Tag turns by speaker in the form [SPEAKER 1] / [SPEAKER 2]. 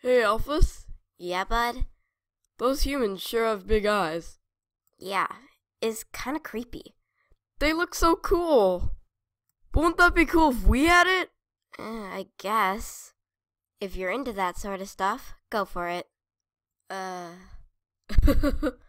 [SPEAKER 1] Hey, Alphys,
[SPEAKER 2] Yeah, bud?
[SPEAKER 1] those humans sure have big eyes.
[SPEAKER 2] Yeah, it's kinda creepy.
[SPEAKER 1] They look so cool. Won't that be cool if we had it?
[SPEAKER 2] I guess. If you're into that sort of stuff, go for it.